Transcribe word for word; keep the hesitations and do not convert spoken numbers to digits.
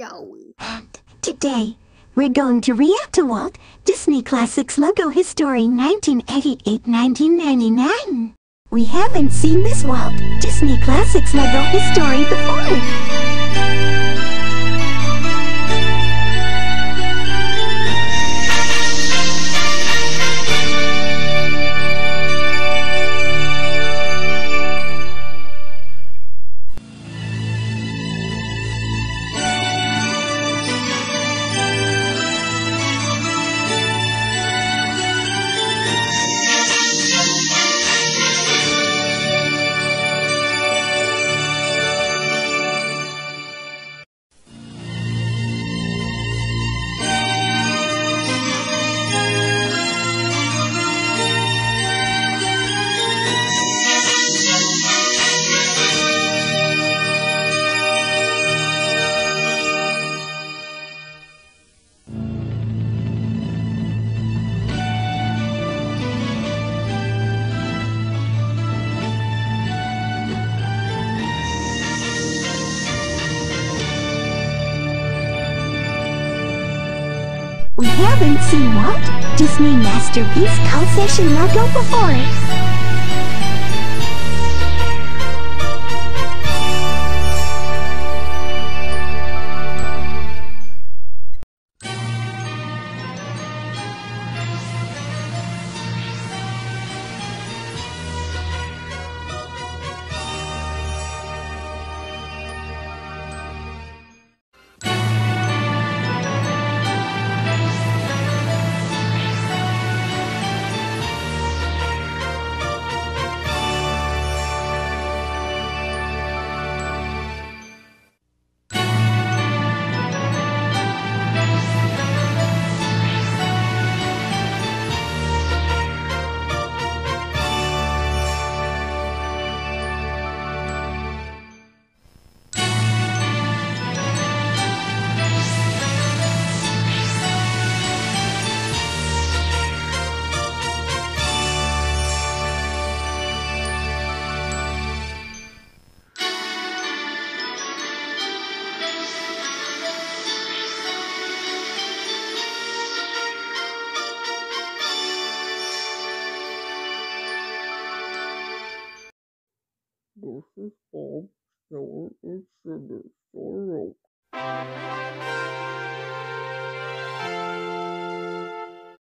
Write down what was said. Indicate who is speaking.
Speaker 1: Snowy.
Speaker 2: And today, we're going to react to Walt Disney Classics Logo His Story nineteen eighty-eight to nineteen ninety-nine. We haven't seen this Walt Disney Classics Logo His Story before. We haven't seen Walt Disney Masterpiece Concession Logo before.
Speaker 1: This is Bob, Snowey is in the story.